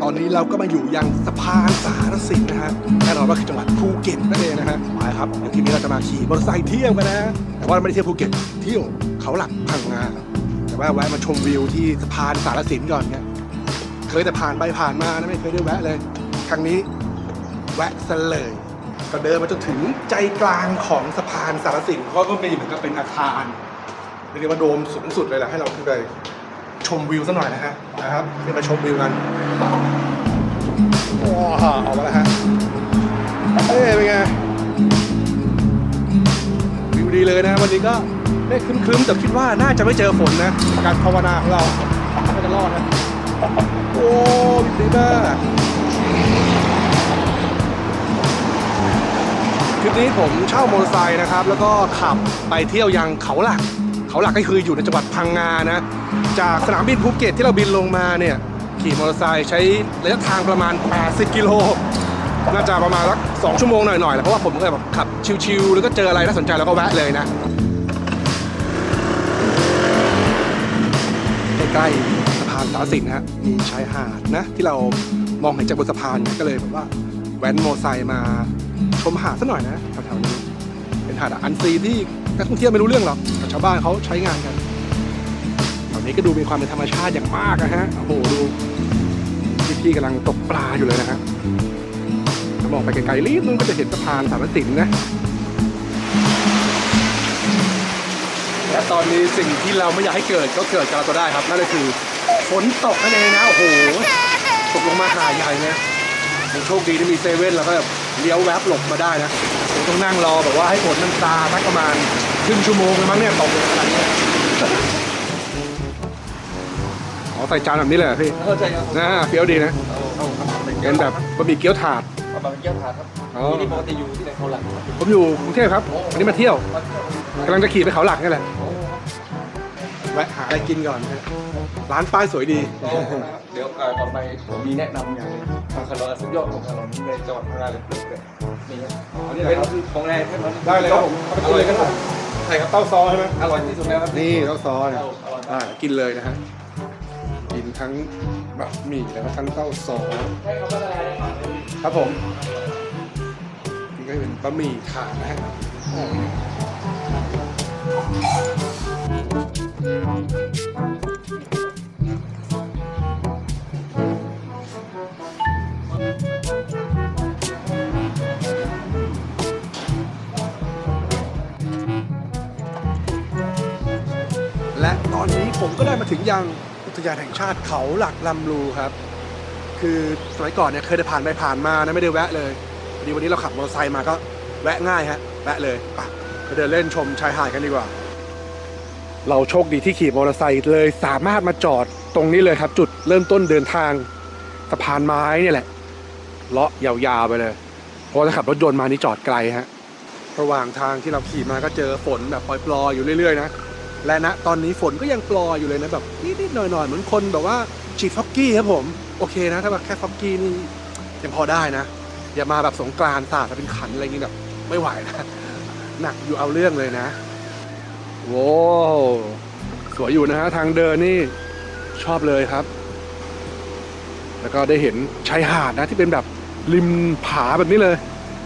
ตอนนี้เราก็มาอยู่ยังสะพานสารสินนะฮะแน่นอนว่าคือจังหวัดภูเก็ตนั่นเองนะฮะไปครับเดี๋ยวทีนี้เราจะมาขี่มอเตอร์ไซค์เที่ยวกันนะแต่ว่าไม่ได้เที่ยวภูเก็ตเที่ยวเขาหลักพังงาแต่ว่าแวะมาชมวิวที่สะพานสารสินก่อนเนี่ยเคยแต่ผ่านไปผ่านมานะไม่เคยได้แวะเลยครั้งนี้แวะซะเลยก็เดินมาจนถึงใจกลางของสะพานสารสินก็เป็นเหมือนกับเป็นอาคารเรียกว่าโดมสูงสุดเลยแหละให้เราขึ้นไปชมวิวซะหน่อยนะครับเดี๋ยวมาชมวิวกันว้าวออกมาแล้วฮะเป็นไงวิวดีเลยนะวันนี้ก็ได้ครึ้มๆแต่คิดว่าน่าจะไม่เจอฝนนะการภาวนาของเราก็จะรอดนะโอ้ดีมากคลิปนี้ผมเช่ามอเตอร์ไซค์นะครับแล้วก็ขับไปเที่ยวยังเขาหลักก็คืออยู่ในจังหวัดพังงานะจากสนามบินภูเก็ตที่เราบินลงมาเนี่ยขี่มอเตอร์ไซค์ใช้ระยะทางประมาณ80กิโลน่าจะประมาณสัก2ชั่วโมงหน่อยๆแหละเพราะว่าผมก็แบบขับชิลๆแล้วก็เจออะไรน่าสนใจแล้วก็แวะเลยนะใกล้ๆสะพานสารสินฮะมีชายหาดนะที่เรามองเห็นจากบนสะพานก็เลยแบบว่าแว้นมอเตอร์ไซค์มาชมหาดซะหน่อยนะแถวๆนี้เป็นหาดอันซีที่นักท่องเที่ยวไม่รู้เรื่องหรอกแต่ชาวบ้านเขาใช้งานกันตอนนี้ก็ดูมีความเป็นธรรมชาติอย่างมากนะฮะโอ้โหดูพี่ๆกำลังตกปลาอยู่เลยนะฮะมองไปไกลๆลิบนึงก็จะเห็นสะพานสารสินนะและตอนนี้สิ่งที่เราไม่อยากให้เกิดก็เกิดกับเราได้ครับนั่นก็คือฝนตกนั่นเองนะโอ้โหตกลงมาหาใหญ่เนี่ยโชคดีที่มีเซเว่นแล้วก็เลี้ยวแวบหลบมาได้นะผมต้องนั่งรอแบบว่าให้ฝนมันซาสักประมาณครึ่งชั่วโมงเลยมั้งเนี่ยตกอะไรเนี่ยใส่จานแบบนี้เลยพี่เข้าใจครับนะเฟี้ยวดีนะเป็นแบบบะหมี่เกี๊ยวถาดบะหมี่เกี๊ยวถาดครับนี่ปกติอยู่ที่ไหนเขาหลักผมอยู่กรุงเทพครับวันนี้มาเที่ยวกำลังจะขี่ไปเขาหลักนี่แหละแวะหาอะไรกินก่อนร้านป้ายสวยดีเดี๋ยวต่อไปผมมีแนะนำอย่างทางขนมสุดยอดของขนมในจังหวัดพังงาเลยนี่เป็นของแรงแค่นั้นได้เลยครับผมเอาไปกินเลยกันใช่ครับเต้าซอใช่ไหมอร่อยที่สุดแล้วครับนี่เต้าซอเนี่ยกินเลยนะฮะกินทั้งบะหมี่แล้วก็ทั้งเต้าซอครับผมนี่ก็เป็นบะหมี่ถาดนะฮะและตอนนี้ผมก็ได้มาถึงยังอุทยานแห่งชาติเขาหลักลำลูครับคือสมัยก่อนเนี่ยเคยได้ผ่านไปผ่านมานะไม่ได้แวะเลยวันนี้เราขับมอเตอร์ไซค์มาก็แวะง่ายฮะแวะเลยไปเดินเล่นชมชายหาดกันดีกว่าเราโชคดีที่ขี่มอเตอร์ไซค์เลยสามารถมาจอดตรงนี้เลยครับจุดเริ่มต้นเดินทางสะพานไม้เนี่ยแหละเลาะยาวๆไปเลยเพราะถ้าขับรถยนต์มานี่จอดไกลฮะระหว่างทางที่เราขี่มาก็เจอฝนแบบปล่อยๆอยู่เรื่อยๆนะและณตอนนี้ฝนก็ยังปลอยอยู่เลยนะแบบนิดๆหน่อยๆเหมือนคนแบบว่าฉีดฟอกกี้ครับผมโอเคนะถ้าแบบแค่ฟอกกี้นี่ยังพอได้นะอย่ามาแบบสงกรานต์สาดเป็นขันอะไรอย่างนี้แบบไม่ไหวนะหนักอยู่เอาเรื่องเลยนะโว้สวยอยู่นะฮะทางเดินนี่ชอบเลยครับแล้วก็ได้เห็นชายหาดนะที่เป็นแบบริมผาแบบนี้เลย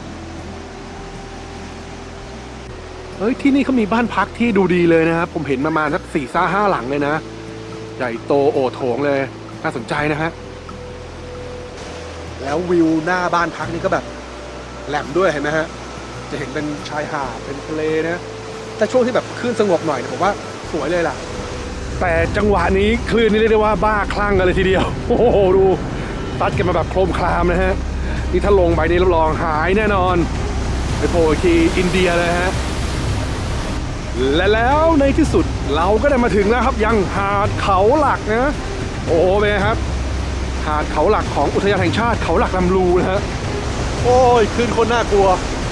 ที่นี่เขามีบ้านพักที่ดูดีเลยนะครับผมเห็นประมาณสัก4-5 หลังเลยนะใหญ่โตโอโถงเลยน่าสนใจนะฮะแล้ววิวหน้าบ้านพักนี่ก็แบบแหลมด้วยเห็นไหมฮะจะเห็นเป็นชายหาดเป็นทะเลนะแต่ช่วงที่แบบคลื่นสงบหน่อยผมว่าสวยเลยล่ะแต่จังหวะนี้คลื่นนี่เรียกได้ว่าบ้าคลั่งกันเลยทีเดียวโอ้โหดูตัดกันมาแบบโครมคลามนะฮะนี่ถ้าลงไปนี่รับรองหายแน่นอนไปโผล่ที่อินเดียเลยฮะและแล้วในที่สุดเราก็ได้มาถึงแล้วครับยังหาดเขาหลักนะโอ้โหเป็นไงครับหาดเขาหลักของอุทยานแห่งชาติเขาหลักลำลูนะฮะโอ้ยคลื่นคนน่ากลัว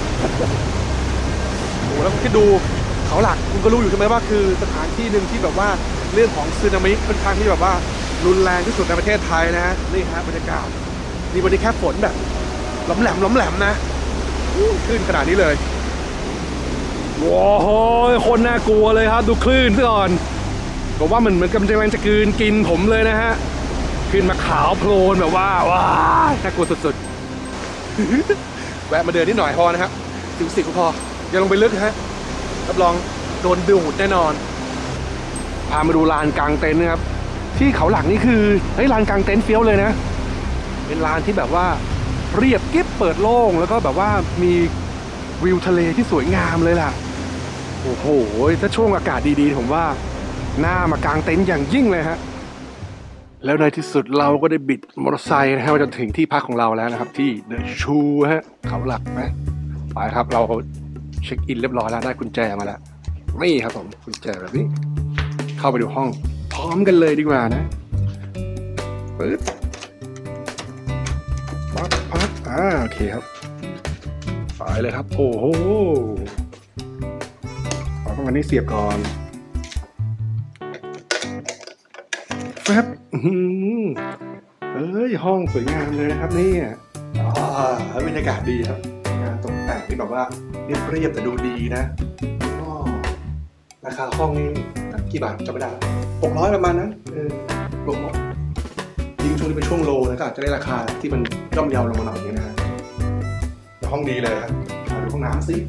โอ้แล้วคิดดูเขาหลักคุณก็รู้อยู่ใช่ไหมว่าคือสถานที่หนึ่งที่แบบว่าเรื่องของสึนามิเป็นทางที่แบบว่ารุนแรงที่สุดในประเทศไทยนะนี่ฮะบรรยากาศนี่วันนี้แค่ฝนแบบล้มแหลมนะคลื่นขนาดนี้เลยว้าวคนน่ากลัวเลยครับดูคลื่นซะก่อนบอกว่าเหมือนกำลังจะกลืนกินผมเลยนะฮะขึ้นมาขาวโพลนแบบว่าว้าน่ากลัวสุดๆ แวะมาเดินนิดหน่อยพอนะครับสิวก็พออย่าลงไปลึกฮะรับรองโดนดูดแน่นอนพามาดูลานกลางเต็นท์นะครับที่เขาหลักนี่คือเฮ้ยลานกลางเต็นท์เฟี้ยวเลยนะเป็นลานที่แบบว่าเรียบกิ๊บเปิดโล่งแล้วก็แบบว่ามีวิวทะเลที่สวยงามเลยล่ะโอ้โหถ้าช่วงอากาศดีๆผมว่าน่ามากางเต็นท์อย่างยิ่งเลยฮะแล้วในที่สุดเราก็ได้บิดมอเตอร์ไซค์นะฮะมาจนถึงที่พักของเราแล้วนะครับที่เดอะชูฮะเขาหลักนะไปครับเราเช็คอินเรียบร้อยแล้วได้กุญแจมาแล้วนี่ครับผมกุญแจแบบนี้เข้าไปดูห้องพร้อมกันเลยดีกว่านะปึ๊บพักโอเคครับไปเลยครับโอ้โหเอาเข้ามานี่เสียบก่อนแฟบเอ้ยห้องสวยงามเลยนะครับนี่บรรยากาศดีครับงานตกแต่งที่แบบว่าเรียบแต่ดูดีนะราคาห้องนี้กี่บาทจำไม่ได้600ประมาณนั้นรวมหมดยิ่งช่วงนี้เป็นช่วงโลนะก็อาจจะได้ราคาที่มันย่อมเยาลงมาหน่อยนี้นะฮะห้องดีเลยครับมาดูห้องน้ำสิ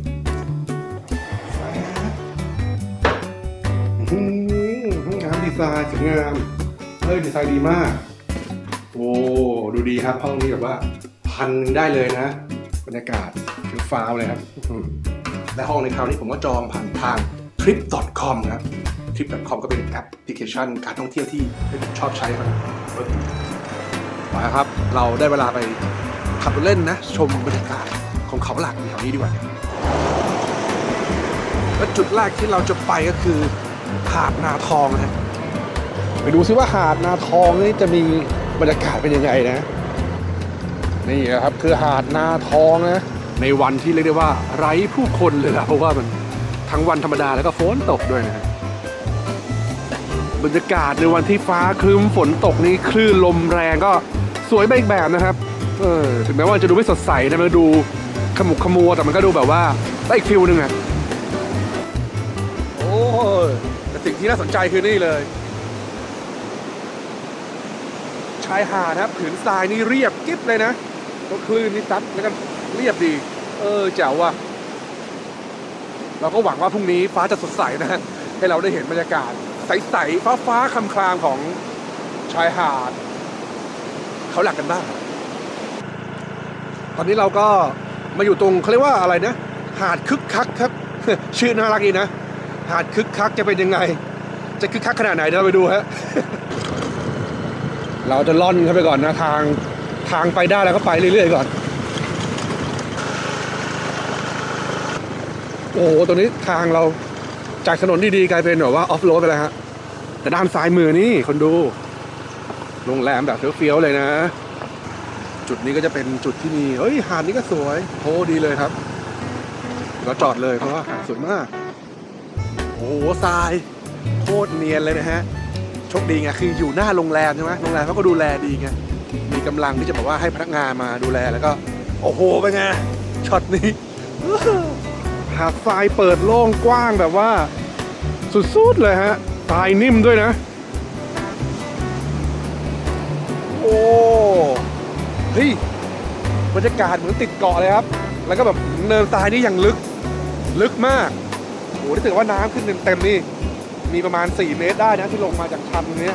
ห้องน้ำดีไซน์สวยงามดีไซน์ดีมากโอ้ดูดีครับห้องนี้แบบว่าพันได้เลยนะบรรยากาศคือฟ้าวเลยครับและห้องในคราวนี้ผมก็จองผ่านทาง trip.com ครับ trip.com ก็เป็นแอปพลิเคชันการท่องเที่ยวที่ผมชอบใช้ครับมาครับเราได้เวลาไปขับรถเล่นนะชมบรรยากาศของเขาหลักแถวนี้ดีกว่าและจุดแรกที่เราจะไปก็คือหาดนาทองนะไปดูซิว่าหาดนาทองนี่จะมีบรรยากาศเป็นยังไงนะนี่นะครับคือหาดนาทองนะในวันที่เรียกได้ว่าไร้ผู้คนเลยล่ะเพราะว่ามันทั้งวันธรรมดาแล้วก็ฝนตกด้วยนะบรรยากาศในวันที่ฟ้าครึ้มฝนตกนี่คลื่นลมแรงก็สวยไปอีกแบบนะครับถึงแม้ว่าจะดูไม่สดใสนะมันดูขมุกขมัวแต่มันก็ดูแบบว่าได้อีกฟิลนึงอ่ะโอ้แต่สิ่งที่น่าสนใจคือนี่เลยชายหาดครับผืนทรายนี่เรียบกิ๊บเลยนะก็คลื่นนี่ซัดแล้วก็เรียบดีแจ๋วว่ะเราก็หวังว่าพรุ่งนี้ฟ้าจะสดใสนะฮะให้เราได้เห็นบรรยากาศใสๆฟ้าคลามๆของชายหาดเขาหลักกันบ้างตอนนี้เราก็มาอยู่ตรงเขาเรียกว่าอะไรนะหาดคึกคักครับ ชื่อน่ารักดีนะหาดคึกคักจะเป็นยังไงจะคึกคักขนาดไหนเดี๋ยวเราไปดูฮะ เราจะล่อนเข้าไปก่อนนะทางไปได้แล้วก็ไปเรื่อยๆก่อนโอ้โหตรงนี้ทางเราจากถนนดีๆกลายเป็นแบบว่าออฟโรดไปแล้วฮะแต่ด้านซ้ายมือนี่คนดูโรงแรมแบบเฟี้ยวๆเลยนะจุดนี้ก็จะเป็นจุดที่มีหาดนี้ก็สวยโอ้ดีเลยครับเราจอดเลยเพราะว่าหาดสวยมากโอ้โหทรายโคตรเนียนเลยนะฮะโชคดีไงคืออยู่หน้าโรงแรมใช่ไหมโรงแรมเขาก็ดูแลดีไงมีกำลังที่จะบอกว่าให้พนักงานมาดูแลแล้วก็โอ้โหเป็นไงช็อตนี้หาดทรายเปิดโล่งกว้างแบบว่าสุดๆเลยฮะทรายนิ่มด้วยนะโอ้เฮ้ยบรรยากาศเหมือนติดเกาะเลยครับแล้วก็แบบเนินทรายนี่อย่างลึกมากโอ้รู้สึกว่าน้ำขึ้นเต็มนี่มีประมาณ4 เมตรได้นะที่ลงมาจากชันนี้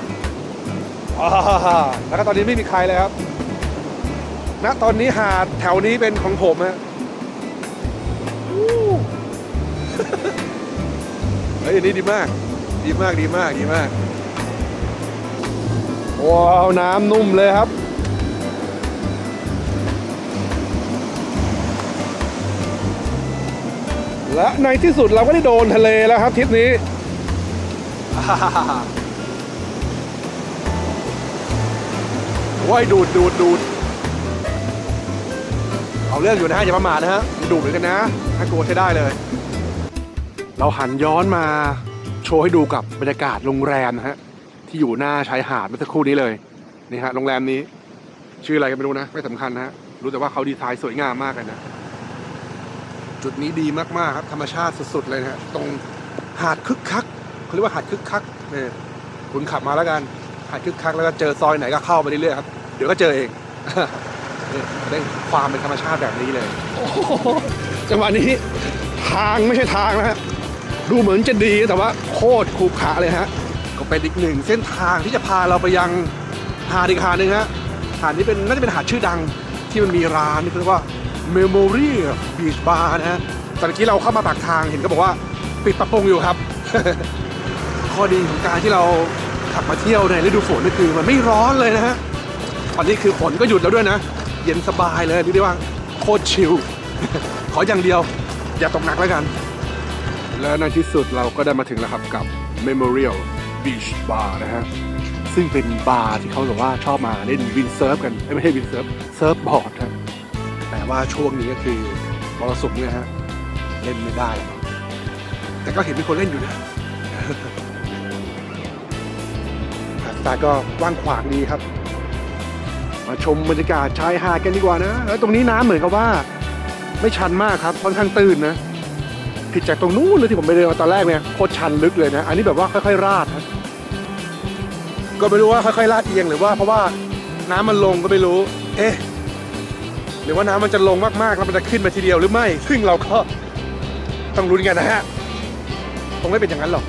แล้วก็ตอนนี้ไม่มีใครเลยครับณตอนนี้หาดแถวนี้เป็นของผมฮะเฮ้ยอันนี้ดีมากว้าวน้ำนุ่มเลยครับและในที่สุดเราก็ได้โดนทะเลแล้วครับทริปนี้ว้ายดูดเอาเรื่องอยู่นะฮะอย่าประมาทนะฮะดูดเหมือนกันนะถ้ากลัวใช้ได้เลยเราหันย้อนมาโชว์ให้ดูกับบรรยากาศโรงแรมนะฮะที่อยู่หน้าชายหาดเมื่อสักครู่นี้เลยนี่ฮะโรงแรมนี้ชื่ออะไรก็ไม่รู้นะไม่สำคัญนะฮะรู้แต่ว่าเขาดีไซน์สวยงามมากเลยนะจุดนี้ดีมากๆครับธรรมชาติสุดๆเลยนะฮะตรงหาดคึกคักเขาเรียกว่าหาดคึกคักเนี่ยคุณขับมาแล้วกันหายคึกคักแล้วก็เจอซอยไหนก็เข้าไปเรื่อยๆครับเดี๋ยวก็เจอเอง ได้ความเป็นธรรมชาติแบบนี้เลยโอ้โหจังหวะนี้ทางไม่ใช่ทางนะฮะดูเหมือนจะดีแต่ว่าโคตรขรุขระเลยฮะก็เป็นอีกหนึ่งเส้นทางที่จะพาเราไปยังหาดอีกหาดหนึ่งฮะหาดนี้เป็นน่าจะเป็นหาดชื่อดังที่มันมีร้านที่เรียกว่า Memory Beach Bar นะฮะตอนนี้เราเข้ามาปากทางเห็นก็บอกว่าปิดปรับปรุงอยู่ครับ ข้อดีของการที่เราขับมาเที่ยวในฤดูฝนก็คือมันไม่ร้อนเลยนะฮะตอนนี้คือฝนก็หยุดแล้วด้วยนะเย็นสบายเลยเรียกได้ว่าโคตรชิล ขออย่างเดียวอย่าตกหนักแล้วกันและในที่สุดเราก็ได้มาถึงแล้วครับกับ Memorial Beach Bar นะฮะซึ่งเป็นบาร์ที่เขาบอกว่าชอบมาเล่นวินเซิร์ฟกันไม่ใช่วินเซิร์ฟเซิร์ฟบอร์ดนะแต่ว่าช่วงนี้ก็คือมรสุมเนี่ยฮะเล่นไม่ได้แล้วแต่ก็เห็นมีคนเล่นอยู่นะ หาดทรายก็กว้างขวางดีครับมาชมบรรยากาศชายหาดกันดีกว่านะแล้วตรงนี้น้ำเหมือนกับว่าไม่ชันมากครับค่อนข้างตื้นนะผิดจากตรงนู้นเลยที่ผมไปเดินมาตอนแรกเนี่ยโคตรชันลึกเลยนะอันนี้แบบว่าค่อยๆราดนะก็ไม่รู้ว่าค่อยๆราดเอียงหรือว่าเพราะว่าน้ำมันลงก็ไม่รู้เอ๊ะหรือว่าน้ำมันจะลงมากๆแล้วมันจะขึ้นมาทีเดียวหรือไม่ซึ่งเราก็ต้องลุ้นกันนะฮะคงไม่เป็นอย่างนั้นหรอก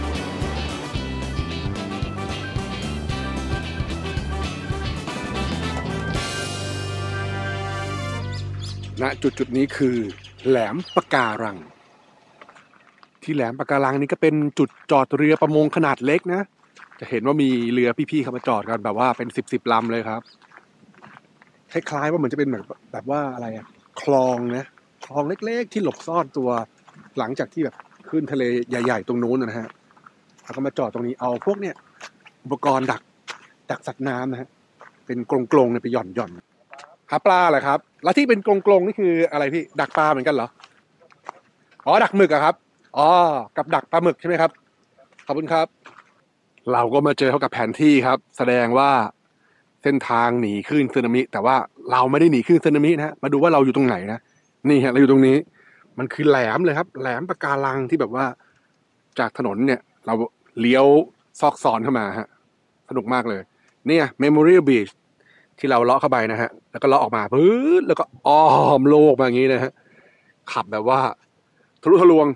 ณจุดนี้คือแหลมปะการังที่แหลมปะการังนี้ก็เป็นจุดจอดเรือประมงขนาดเล็กนะจะเห็นว่ามีเรือพี่ๆเขามาจอดกันแบบว่าเป็น10ลำเลยครับคล้ายๆว่าเหมือนจะเป็นแบบว่าอะไรอะคลองนะคลองเล็กๆที่หลบซ่อนตัวหลังจากที่แบบขึ้นทะเลใหญ่ๆตรงนู้นนะฮะแล้วก็มาจอดตรงนี้เอาพวกเนี่ยอุปกรณ์ดักสัตว์น้ำนะฮะเป็นกรงๆเนี่ยไปหย่อนหาปลาเหรอครับแล้วที่เป็นกรงๆนี่คืออะไรพี่ดักปลาเหมือนกันเหรออ๋อดักหมึกอะครับอ๋อกับดักปลาหมึกใช่ไหมครับขอบคุณครับเราก็มาเจอเขากับแผนที่ครับแสดงว่าเส้นทางหนีคลื่นสึนามิแต่ว่าเราไม่ได้หนีคลื่นสึนามินะฮะมาดูว่าเราอยู่ตรงไหนนะนี่ฮะเราอยู่ตรงนี้มันคือแหลมเลยครับแหลมปะการังที่แบบว่าจากถนนเนี่ยเราเลี้ยวซอกซอนเข้ามาฮะสนุกมากเลยเนี่ย Memorial Beach ที่เราเลาะเข้าไปนะฮะแล้วก็เลาะออกมาปื๊ดแล้วก็อ้อมโลกมาอย่างนี้นะฮะขับแบบว่าทะลุทะลวง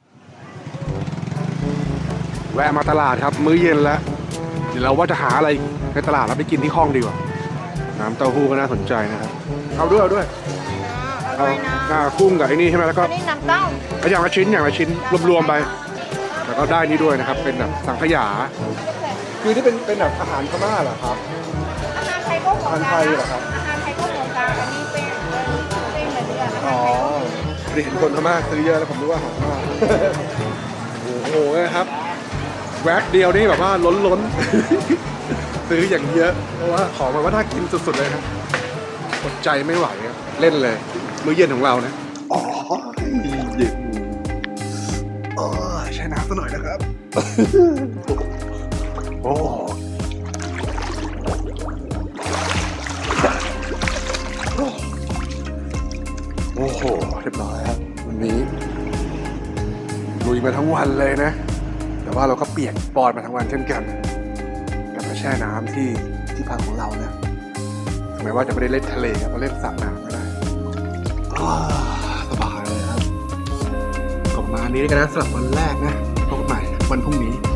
แวะมาตลาดครับมื้อเย็นแล้วเดี๋ยวเราว่าจะหาอะไรในตลาดแล้วไปกินที่ห้องดีกว่าน้ำเต้าหู้ก็น่าสนใจนะครับเอาด้วยเอากุ้งกับไอ้นี่ใช่ไหมแล้วก็นี่น้ำเต้าอย่างละชิ้นรวมๆไปแล้วก็ได้นี่ด้วยนะครับเป็นแบบสังขยาคือที่เป็นแบบอาหารพม่าเหรอครับอาหารไทยก็หัวกาอาหารไทยเหรอครับอาหารไทยก็หัวกาอันนี้เป็นเหมือนเดือนอาหารอ๋อไทยก็ได้เห็นคนพม่าซื้อเยอะแล้วผมรู้ว่าอาหารพม่าโอ้โหนะครับแวกเดียวนี่แบบว่าล้นซื้ออย่างเยอะเพราะว่าของมันว่าน่ากินสุดๆเลยครับอดใจไม่ไหวครับเล่นเลยมื้อเย็นของเรานะอ๋อเย็นใช้น้ำซะหน่อยนะครับโอ้โหเรียบร้อยครับวันนี้ลุยมาทั้งวันเลยนะแต่ว่าเราก็เปียกปอนมาทั้งวันเช่นกันกลับมาแช่น้ำที่พักของเรานะถึงแม้ว่าจะไม่ได้เล่นทะเลครับก็เล่นสระน้ำก็ได้สบายเลยครับก็ประมาณนี้กันนะสำหรับวันแรกนะพบกันใหม่วันพรุ่งนี้